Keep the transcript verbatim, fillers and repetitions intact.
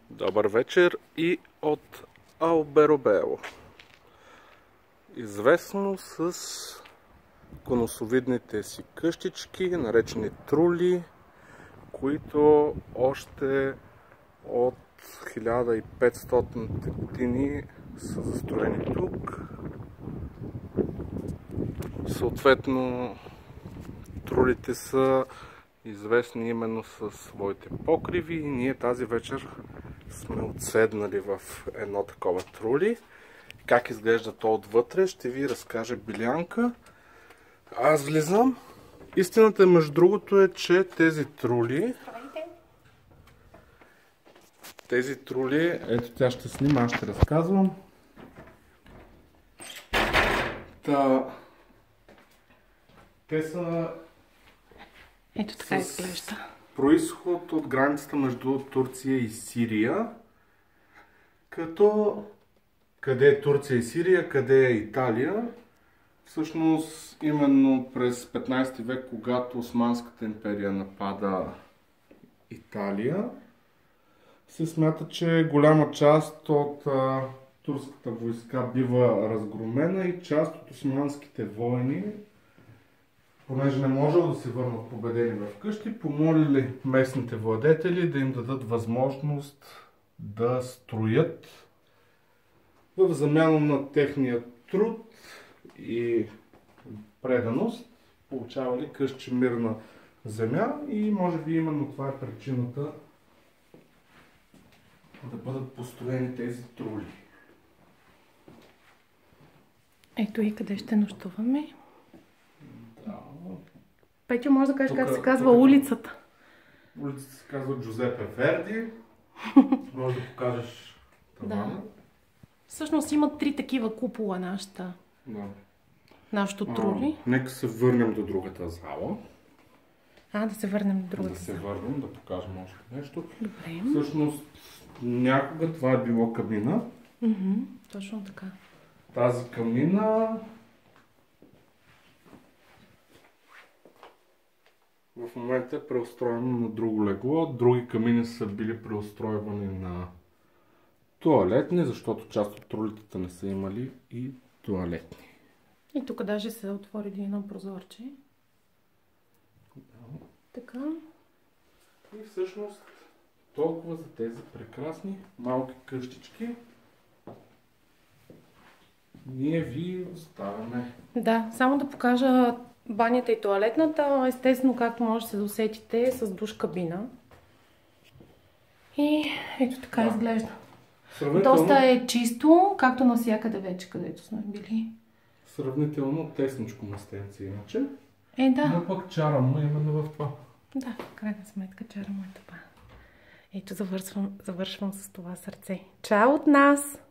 Добър вечер и от Алберобело. Известно с конусовидните си къщички, наречени трули, които още от хиляда и петстотните години са застроени тук. Съответно, трулите са известни именно със своите покриви и ние тази вечер сме отседнали в едно такова трули. Как изглежда то отвътре, ще ви разкаже Билянка. Аз влизам. Истината, между другото, е, че тези трули... Тези трули... Ето, тя ще снима, аз ще разказвам. Та... Те са... Ето така изглежда. Произход от границата между Турция и Сирия. Като къде е Турция и Сирия, къде е Италия. Всъщност именно през петнайсети век, когато Османската империя напада Италия, се смята, че голяма част от а, турската войска бива разгромена и част от османските войни, понеже не можело да се върнат победени в къщи, помолили местните владетели да им дадат възможност да строят в замяна на техния труд и преданост. Получавали къщи-мирна земя и може би именно това е причината да бъдат построени тези трули. Ето и къде ще нощуваме. Да. Петю, може да кажеш Тук, как се казва тук, улицата? Улицата се казва Джузепе Верди. Може да покажеш тавана. Да. Всъщност има три такива купола нашата. Да. Нашото трули. А, нека се върнем до другата зала. А, да се върнем до другата Да се зала. върнем, да покажем още нещо. Добре. Всъщност, някога това е било камина. Мхм, точно така. Тази камина в момента е преустроена на друго легло. Други камини са били преустройвани на тоалетни, защото част от трулитата не са имали и тоалетни. И тук даже се отвори едно прозорче. Да. Така. И всъщност толкова за тези прекрасни малки къщички. Ние ви оставяме. Да, само да покажа банята и тоалетната. Естествено, както може да се досетите, с душ кабина. И ето така Да. изглежда. Сравнително... Доста е чисто, както навсякъде вече, където сме били. Сравнително тесничко местенце иначе. Е, да. Но пък чара му именно в това. Да, в крайна сметка чара му е това. Ето завършвам, завършвам с това сърце. Чао от нас!